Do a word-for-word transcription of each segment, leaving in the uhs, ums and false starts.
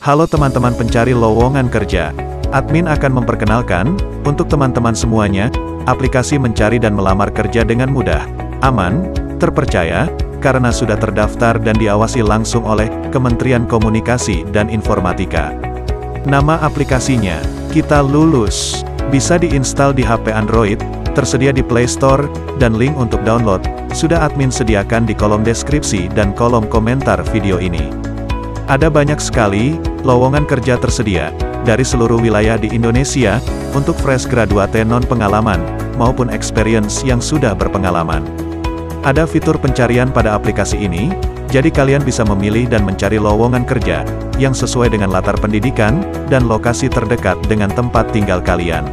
Halo teman-teman pencari lowongan kerja. Admin akan memperkenalkan, untuk teman-teman semuanya, aplikasi mencari dan melamar kerja dengan mudah, aman, terpercaya, karena sudah terdaftar dan diawasi langsung oleh Kementerian Komunikasi dan Informatika. Nama aplikasinya, Kita Lulus. Bisa diinstal di H P Android, tersedia di Play Store, dan link untuk download, sudah admin sediakan di kolom deskripsi dan kolom komentar video ini. Ada banyak sekali, lowongan kerja tersedia, dari seluruh wilayah di Indonesia, untuk fresh graduate non-pengalaman, maupun experience yang sudah berpengalaman. Ada fitur pencarian pada aplikasi ini, jadi kalian bisa memilih dan mencari lowongan kerja, yang sesuai dengan latar pendidikan, dan lokasi terdekat dengan tempat tinggal kalian.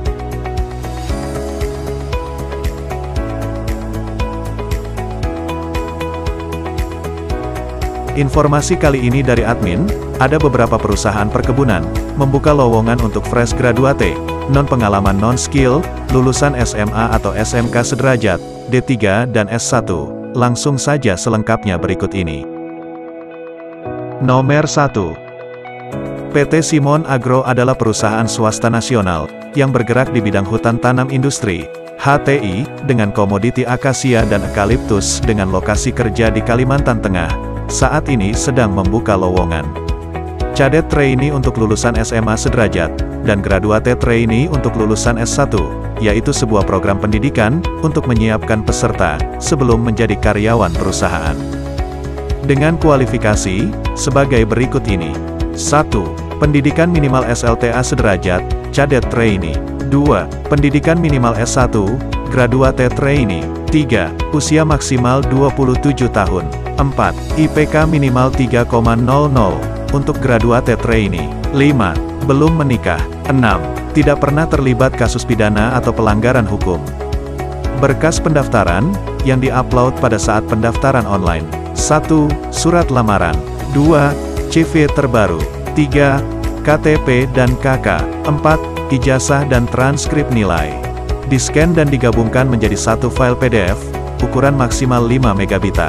Informasi kali ini dari admin, ada beberapa perusahaan perkebunan, membuka lowongan untuk fresh graduate, non-pengalaman non-skill, lulusan S M A atau S M K sederajat, D tiga dan S satu. Langsung saja selengkapnya berikut ini. Nomor satu. P T Simon Agro adalah perusahaan swasta nasional, yang bergerak di bidang hutan tanam industri, H T I, dengan komoditi akasia dan eukaliptus dengan lokasi kerja di Kalimantan Tengah, saat ini sedang membuka lowongan Cadet Trainee untuk lulusan S M A sederajat, dan Graduate Trainee untuk lulusan S satu, yaitu sebuah program pendidikan, untuk menyiapkan peserta, sebelum menjadi karyawan perusahaan. Dengan kualifikasi, sebagai berikut ini. satu. Pendidikan minimal S L T A sederajat, Cadet Trainee. dua. Pendidikan minimal S satu, Graduate Trainee. tiga. Usia maksimal dua puluh tujuh tahun. empat. I P K minimal tiga koma nol nol, untuk Graduate Trainee. lima. Belum menikah. enam. Tidak pernah terlibat kasus pidana atau pelanggaran hukum. Berkas pendaftaran, yang di-upload pada saat pendaftaran online. satu. Surat lamaran. dua. C V terbaru. tiga. K T P dan K K. empat. Ijazah dan transkrip nilai. Di-scan dan digabungkan menjadi satu file P D F, ukuran maksimal lima megabit.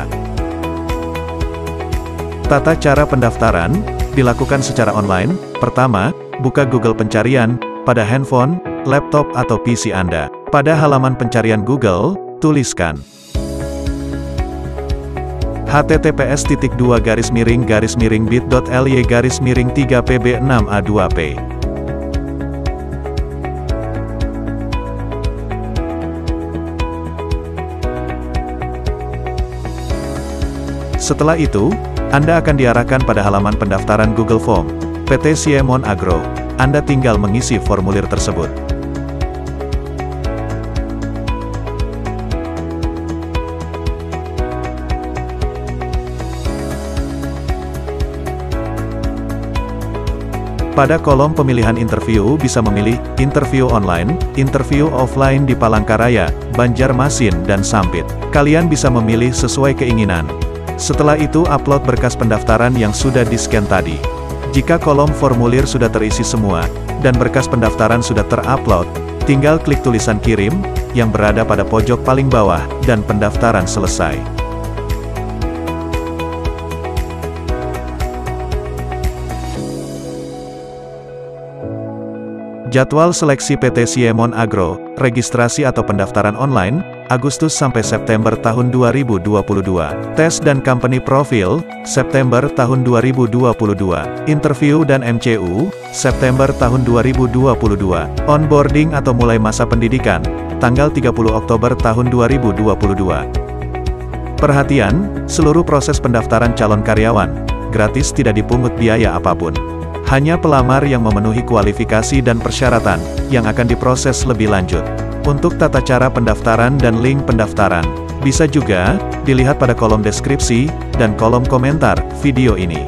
Tata cara pendaftaran, dilakukan secara online. Pertama, buka Google Pencarian, pada handphone, laptop atau P C Anda. Pada halaman pencarian Google, tuliskan h t t p s titik dua garis miring garis miring bit dot l y garis miring tiga p b enam a dua p. Setelah itu, Anda akan diarahkan pada halaman pendaftaran Google Form, P T Simon Agro. Anda tinggal mengisi formulir tersebut. Pada kolom pemilihan interview bisa memilih, interview online, interview offline di Palangkaraya, Banjarmasin dan Sampit. Kalian bisa memilih sesuai keinginan. Setelah itu upload berkas pendaftaran yang sudah di-scan tadi. Jika kolom formulir sudah terisi semua, dan berkas pendaftaran sudah terupload, tinggal klik tulisan kirim, yang berada pada pojok paling bawah, dan pendaftaran selesai. Jadwal seleksi P T Simon Agro, registrasi atau pendaftaran online, Agustus sampai September tahun dua ribu dua puluh dua. Tes dan company profile, September tahun dua ribu dua puluh dua. Interview dan M C U, September tahun dua ribu dua puluh dua. Onboarding atau mulai masa pendidikan, tanggal tiga puluh Oktober tahun dua ribu dua puluh dua. Perhatian, seluruh proses pendaftaran calon karyawan, gratis, tidak dipungut biaya apapun. Hanya pelamar yang memenuhi kualifikasi dan persyaratan, yang akan diproses lebih lanjut. Untuk tata cara pendaftaran dan link pendaftaran, bisa juga dilihat pada kolom deskripsi dan kolom komentar video ini.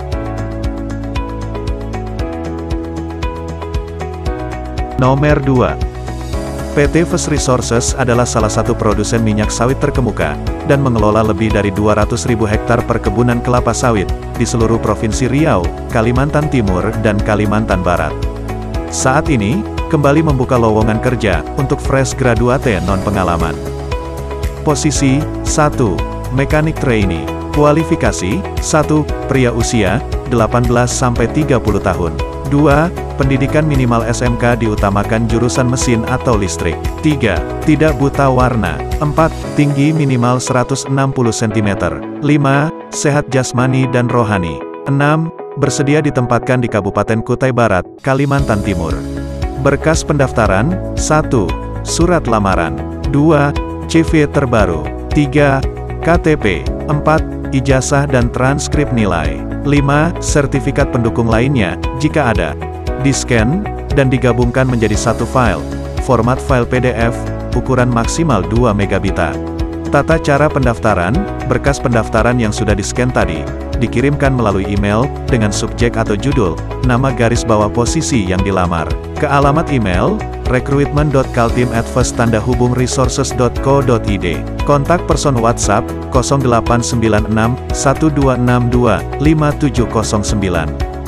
Nomor dua. P T First Resources adalah salah satu produsen minyak sawit terkemuka, dan mengelola lebih dari dua ratus ribu hektar perkebunan kelapa sawit, di seluruh Provinsi Riau, Kalimantan Timur dan Kalimantan Barat. Saat ini, kembali membuka lowongan kerja, untuk fresh graduate non-pengalaman. Posisi, satu. Mekanik Trainee. Kualifikasi, satu. Pria usia, delapan belas sampai tiga puluh tahun. dua. Pendidikan minimal S M K diutamakan jurusan mesin atau listrik. tiga. Tidak buta warna. empat. Tinggi minimal seratus enam puluh sentimeter. lima. Sehat jasmani dan rohani. enam. Bersedia ditempatkan di Kabupaten Kutai Barat, Kalimantan Timur. Berkas pendaftaran. satu. Surat lamaran. dua. C V terbaru. tiga. K T P. empat. Ijazah dan transkrip nilai. lima. Sertifikat pendukung lainnya, jika ada. Di-scan, dan digabungkan menjadi satu file. Format file P D F, ukuran maksimal dua megabita. Tata cara pendaftaran, berkas pendaftaran yang sudah di-scan tadi, dikirimkan melalui email, dengan subjek atau judul, nama garis bawah posisi yang dilamar. Ke alamat email, recruitment dot kaltim at first tanda hubung resources dot co dot i d. Kontak person WhatsApp, nol delapan sembilan enam, satu dua enam dua, lima tujuh nol sembilan.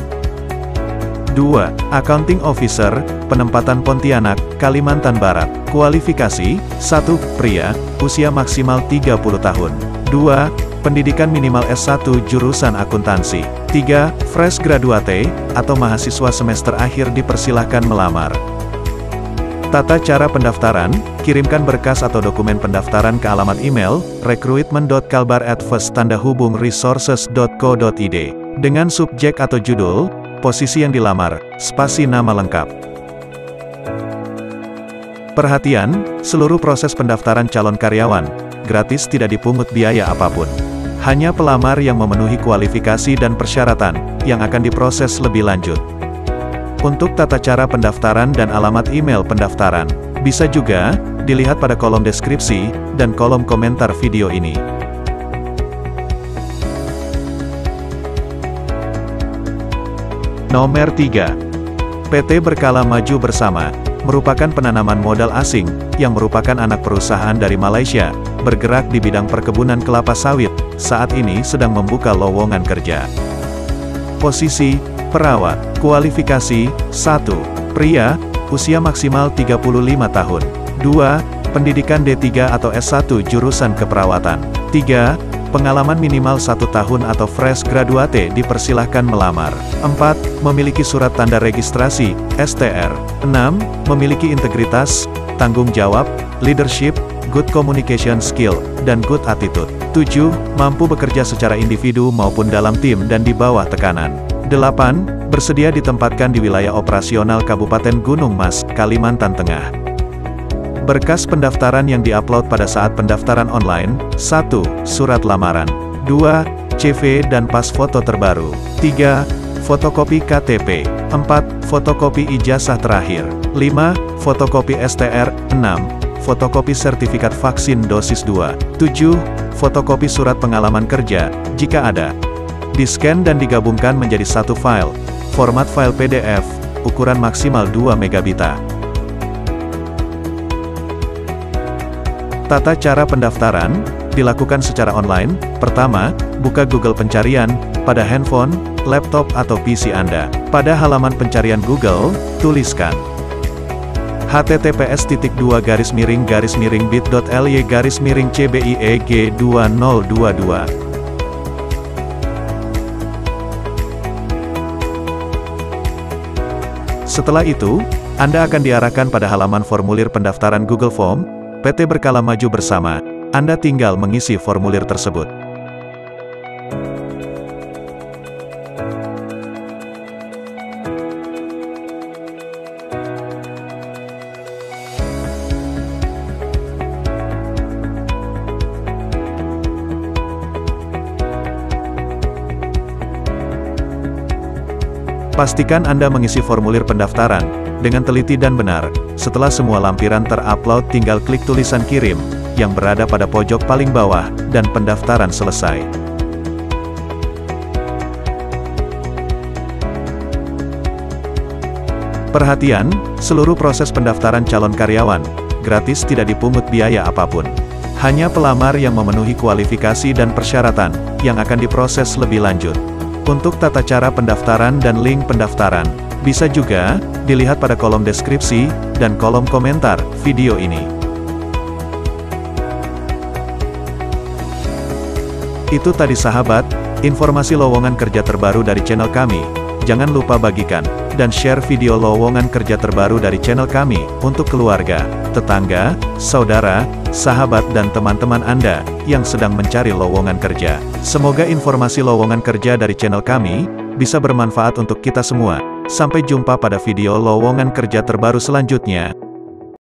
dua. Accounting Officer, penempatan Pontianak, Kalimantan Barat. Kualifikasi, satu. Pria, usia maksimal tiga puluh tahun. dua. Pendidikan minimal S satu jurusan akuntansi. tiga. Fresh graduate, atau mahasiswa semester akhir dipersilahkan melamar. Tata cara pendaftaran, kirimkan berkas atau dokumen pendaftaran ke alamat email, recruitment dot kalbar at first tanda hubung resources dot co dot i d. Dengan subjek atau judul, posisi yang dilamar, spasi nama lengkap. Perhatian, seluruh proses pendaftaran calon karyawan, gratis, tidak dipungut biaya apapun. Hanya pelamar yang memenuhi kualifikasi dan persyaratan, yang akan diproses lebih lanjut. Untuk tata cara pendaftaran dan alamat email pendaftaran, bisa juga dilihat pada kolom deskripsi dan kolom komentar video ini. Nomor tiga. P T Berkala Maju Bersama, merupakan penanaman modal asing, yang merupakan anak perusahaan dari Malaysia, bergerak di bidang perkebunan kelapa sawit, saat ini sedang membuka lowongan kerja. Posisi, perawat. Kualifikasi, satu. Pria, usia maksimal tiga puluh lima tahun. dua. Pendidikan D tiga atau S satu jurusan keperawatan. tiga. Pengalaman minimal satu tahun atau fresh graduate dipersilahkan melamar. empat. Memiliki surat tanda registrasi, S T R. enam. Memiliki integritas, tanggung jawab, leadership, good communication skill, dan good attitude. tujuh. Mampu bekerja secara individu maupun dalam tim dan di bawah tekanan. delapan. Bersedia ditempatkan di wilayah operasional Kabupaten Gunung Mas, Kalimantan Tengah. Berkas pendaftaran yang diupload pada saat pendaftaran online. satu. Surat lamaran. dua. C V dan pas foto terbaru. tiga. Fotokopi K T P. empat. Fotokopi ijazah terakhir. lima. Fotokopi S T R. enam. Fotokopi sertifikat vaksin dosis dua. tujuh. Fotokopi surat pengalaman kerja, jika ada. Di-scan dan digabungkan menjadi satu file. Format file P D F, ukuran maksimal dua megabita. Tata cara pendaftaran, dilakukan secara online. Pertama, buka Google Pencarian, pada handphone, laptop atau P C Anda. Pada halaman pencarian Google, tuliskan h t t p s titik dua garis miring garis miring bit dot l y garis miring c b i e g dua nol dua dua. Setelah itu, Anda akan diarahkan pada halaman formulir pendaftaran Google Form, P T Berkala Maju Bersama. Anda tinggal mengisi formulir tersebut. Pastikan Anda mengisi formulir pendaftaran dengan teliti dan benar. Setelah semua lampiran terupload, tinggal klik tulisan kirim yang berada pada pojok paling bawah dan pendaftaran selesai. Perhatian, seluruh proses pendaftaran calon karyawan gratis, tidak dipungut biaya apapun. Hanya pelamar yang memenuhi kualifikasi dan persyaratan yang akan diproses lebih lanjut. Untuk tata cara pendaftaran dan link pendaftaran, bisa juga dilihat pada kolom deskripsi dan kolom komentar video ini. Itu tadi sahabat, informasi lowongan kerja terbaru dari channel kami. Jangan lupa bagikan dan share video lowongan kerja terbaru dari channel kami untuk keluarga, tetangga, saudara, sahabat dan teman-teman Anda yang sedang mencari lowongan kerja. Semoga informasi lowongan kerja dari channel kami bisa bermanfaat untuk kita semua. Sampai jumpa pada video lowongan kerja terbaru selanjutnya.